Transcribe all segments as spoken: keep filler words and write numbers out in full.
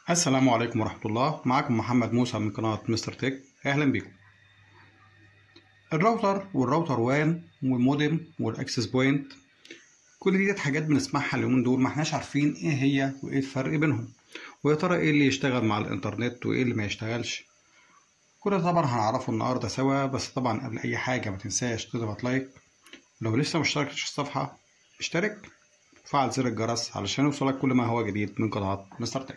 السلام عليكم ورحمة الله. معكم محمد موسى من قناة مستر تك. أهلا بكم. الراوتر والراوتر وان والمودم والأكسس بوينت، كل دي حاجات بنسمعها اليومين دول، ما احناش عارفين ايه هي وايه الفرق بينهم، ويا ترى ايه اللي يشتغل مع الانترنت وايه اللي ما يشتغلش. كل ده طبعا هنعرفه النهارده سوا، بس طبعا قبل اي حاجة ما تنساش تضغط لايك، لو لسه مشتركتش في الصفحة اشترك وفعل زر الجرس علشان يوصلك كل ما هو جديد من قناة مستر تك.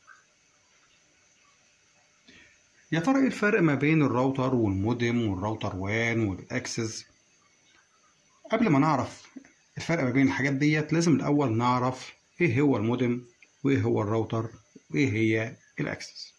يا ترى ايه الفرق ما بين الراوتر والمودم والراوتر وان والاكسس؟ قبل ما نعرف الفرق ما بين الحاجات ديت لازم الاول نعرف ايه هو المودم وايه هو الراوتر وايه هي الاكسس.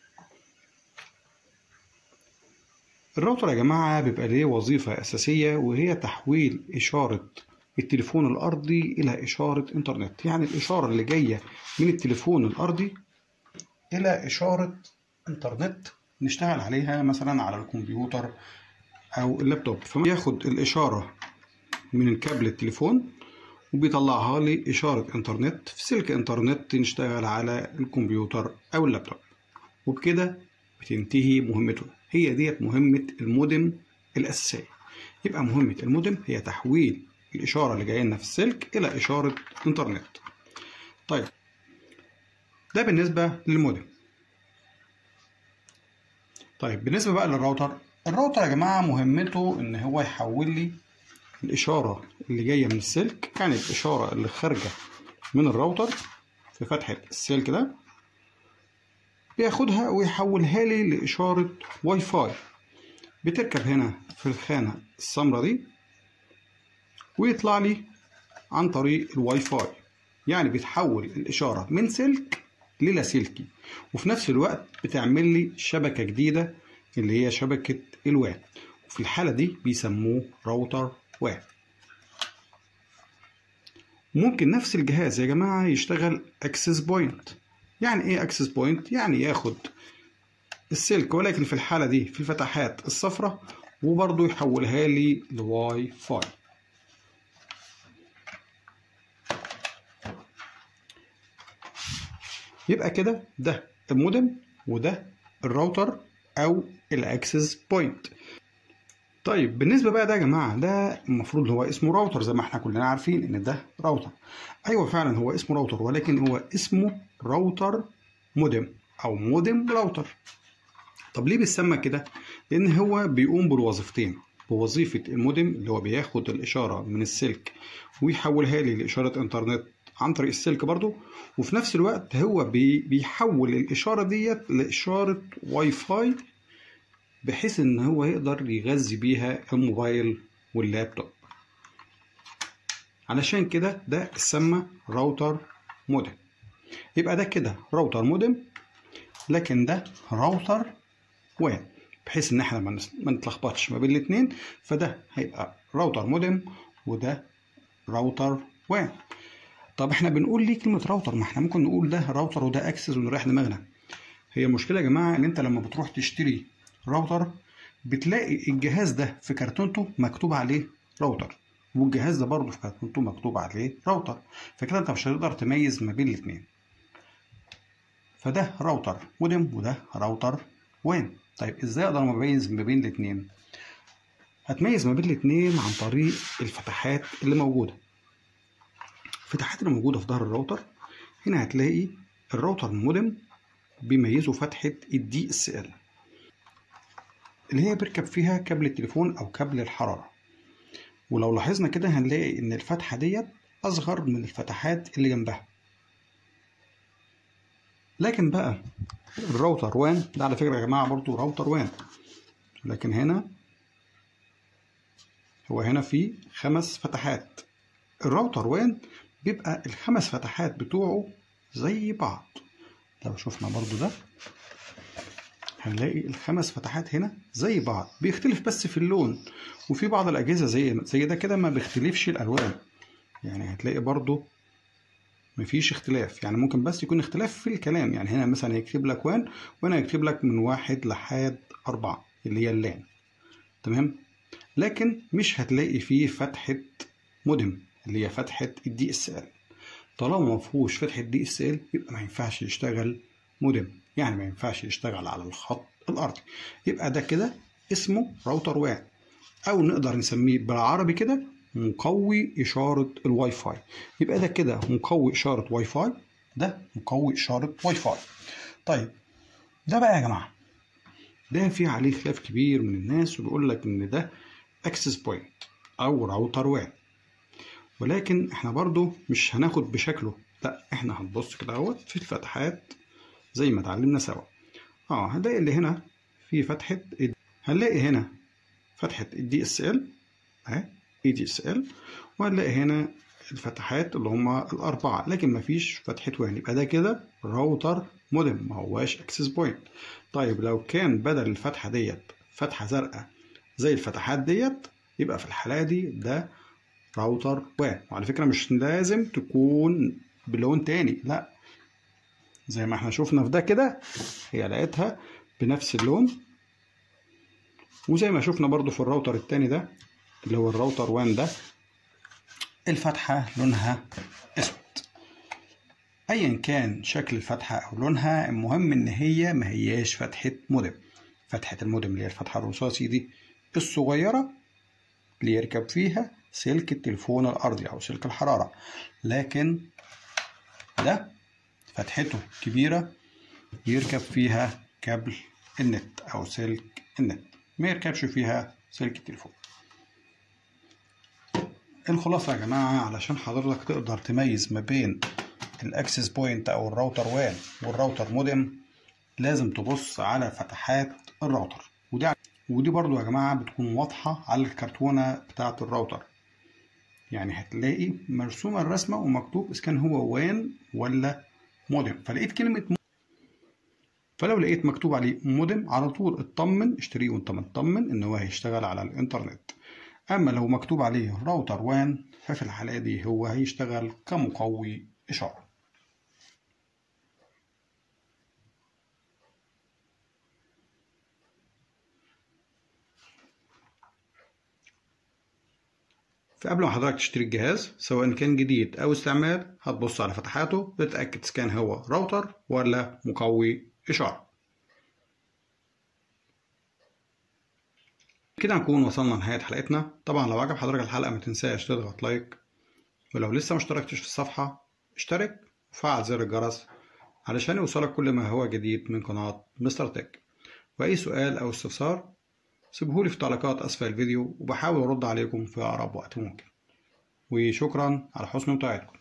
الراوتر يا جماعة بيبقى ليه وظيفة اساسية، وهي تحويل اشارة التليفون الارضي الى اشارة انترنت، يعني الاشارة اللي جاية من التليفون الارضي الى اشارة انترنت نشتغل عليها مثلا على الكمبيوتر او اللابتوب. فبياخد الاشاره من الكابل التليفون وبيطلعها لي اشاره انترنت في سلك انترنت نشتغل على الكمبيوتر او اللابتوب، وبكده بتنتهي مهمته. هي ديت مهمه المودم الاساسيه. يبقى مهمه المودم هي تحويل الاشاره اللي جايه لنا في السلك الى اشاره انترنت. طيب ده بالنسبه للمودم. طيب بالنسبة بقى للراوتر، الراوتر يا جماعة مهمته ان هو يحول لي الاشارة اللي جاية من السلك، يعني الاشارة اللي خارجة من الراوتر في فتحة السلك ده بياخدها ويحولها لي لاشارة واي فاي، بتركب هنا في الخانة السمراء دي ويطلع لي عن طريق الواي فاي. يعني بتحول الاشارة من سلك للاسلكي، وفي نفس الوقت بتعمل لي شبكة جديدة اللي هي شبكة الوان، وفي الحالة دي بيسموه راوتر وان. ممكن نفس الجهاز يا جماعة يشتغل اكسس بوينت. يعني ايه اكسس بوينت؟ يعني ياخد السلك ولكن في الحالة دي في الفتحات الصفراء وبرضه يحولها لي لواي فاي. يبقى كده ده المودم وده الراوتر او الاكسس بوينت. طيب بالنسبه بقى ده يا جماعه، ده المفروض هو اسمه راوتر زي ما احنا كلنا عارفين ان ده راوتر. ايوه فعلا هو اسمه راوتر، ولكن هو اسمه راوتر مودم او مودم راوتر. طب ليه بيسمى كده؟ لان هو بيقوم بالوظيفتين، بوظيفه المودم اللي هو بياخد الاشاره من السلك ويحولها لي لاشاره انترنت عن طريق السلك برضو، وفي نفس الوقت هو بي بيحول الإشارة ديت لإشارة واي فاي، بحيث إن هو يقدر يغذي بيها الموبايل واللابتوب. علشان كده ده اتسمى راوتر مودم. يبقى ده كده راوتر مودم، لكن ده راوتر وان، بحيث إن احنا ما نتلخبطش ما بين الاتنين. فده هيبقى راوتر مودم وده راوتر وان. طب احنا بنقول ليه كلمة راوتر؟ ما احنا ممكن نقول ده راوتر وده اكسس ونريح دماغنا. هي المشكلة يا جماعة ان انت لما بتروح تشتري راوتر بتلاقي الجهاز ده في كرتونته مكتوب عليه راوتر، والجهاز ده برضه في كرتونته مكتوب عليه راوتر، فكده انت مش هتقدر تميز ما بين الاثنين. فده راوتر مودم وده راوتر وان. طيب ازاي اقدر اميز ما بين الاثنين؟ هتميز ما بين الاثنين عن طريق الفتحات اللي موجودة. الفتحات اللي موجودة في ظهر الراوتر هنا هتلاقي الراوتر المودم بيميزوا فتحة الدي اس ال اللي هي بيركب فيها كابل التليفون او كابل الحرارة، ولو لاحظنا كده هنلاقي ان الفتحة ديت اصغر من الفتحات اللي جنبها. لكن بقى الراوتر وان ده على فكرة يا جماعة برضو راوتر وان، لكن هنا هو هنا فيه خمس فتحات. الراوتر وان بيبقى الخمس فتحات بتوعه زي بعض. لو شفنا برضو ده هنلاقي الخمس فتحات هنا زي بعض، بيختلف بس في اللون، وفي بعض الأجهزة زي زي ده كده ما بيختلفش الألوان، يعني هتلاقي برضو مفيش اختلاف. يعني ممكن بس يكون اختلاف في الكلام، يعني هنا مثلا يكتب لك وان وهنا يكتب لك من واحد لحد أربعة اللي هي اللان، تمام؟ لكن مش هتلاقي فيه فتحة مودم اللي هي فتحة الدي اس ال. طالما ما فيهوش فتحة دي اس ال يبقى ما ينفعش يشتغل مودم، يعني ما ينفعش يشتغل على الخط الأرضي. يبقى ده كده اسمه راوتر وان، أو نقدر نسميه بالعربي كده مقوي إشارة الواي فاي. يبقى ده كده مقوي إشارة واي فاي، ده مقوي إشارة واي فاي. طيب ده بقى يا جماعة ده في عليه خلاف كبير من الناس، وبيقول لك إن ده اكسس بوينت أو راوتر وان، ولكن احنا برضو مش هناخد بشكله، لا احنا هنبص كده اهوت في الفتحات زي ما اتعلمنا سوا. اه هنلاقي اللي هنا في فتحة، هنلاقي هنا فتحة الدي اس ال اهي اي دي اس ال، وهنلاقي هنا الفتحات اللي هما الأربعة، لكن مفيش فتحة وان. يبقى ده كده راوتر مودم، ما هواش اكسس بوينت. طيب لو كان بدل الفتحة ديت فتحة زرقاء زي الفتحات ديت، يبقى في الحالة دي ده راوتر وان. وعلى فكرة مش لازم تكون بلون تاني، لا زي ما احنا شفنا في ده كده هي لقيتها بنفس اللون، وزي ما شفنا برضو في الراوتر التاني ده اللي هو الراوتر وان ده الفتحة لونها اسود. ايا كان شكل الفتحة او لونها، المهم ان هي ما هياش فتحة مودم. فتحة المودم اللي هي الفتحة الرصاصي دي الصغيرة اللي يركب فيها سلك التليفون الارضي او سلك الحرارة، لكن ده فتحته كبيرة يركب فيها كابل النت او سلك النت، ما يركبش فيها سلك التليفون. الخلاصة يا جماعة علشان حضرتك تقدر تميز ما بين الاكسس بوينت او الراوتر وان والراوتر مودم، لازم تبص على فتحات الراوتر، ودي ودي برضو يا جماعة بتكون واضحة على الكرتونة بتاعة الراوتر، يعني هتلاقي مرسومة الرسمة ومكتوب إذا كان هو وان ولا مودم. فلقيت كلمة م... فلو لقيت مكتوب عليه مودم على طول اطمن اشتريه وانت مطمن ان هو هيشتغل على الانترنت. اما لو مكتوب عليه راوتر وان ففي الحالة دي هو هيشتغل كمقوي إشارة. فقبل ما حضرتك تشتري الجهاز سواء كان جديد أو استعمال، هتبص على فتحاته تتأكد إذا كان هو راوتر ولا مقوي إشارة. كده نكون وصلنا لنهاية حلقتنا. طبعا لو عجب حضرتك الحلقة ما تنساش تضغط لايك، ولو لسه ما اشتركتش في الصفحة اشترك وفعل زر الجرس علشان يوصلك كل ما هو جديد من قناة مستر تك. وأي سؤال أو استفسار سيبهولي في تعليقات أسفل الفيديو، وبحاول أرد عليكم في أقرب وقت ممكن. وشكرا على حسن متابعتكم.